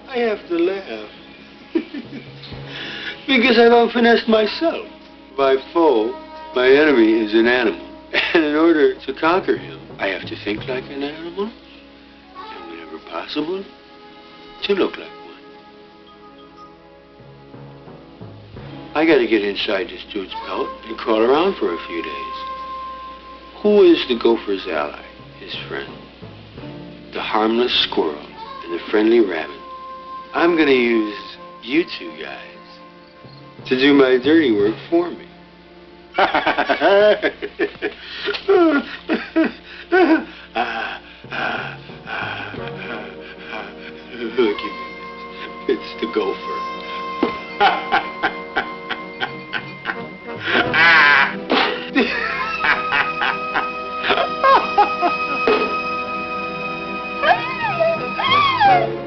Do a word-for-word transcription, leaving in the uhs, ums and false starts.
I have to laugh. Because I've out-finessed myself. My foe, my enemy, is an animal. And in order to conquer him, I have to think like an animal, and whenever possible, to look like one. I gotta get inside this dude's pelt and crawl around for a few days. Who is the gopher's ally, his friend? The harmless squirrel and the friendly rabbit. I'm gonna use you two guys to do my dirty work for me. Look at me. It's the gopher. Ah!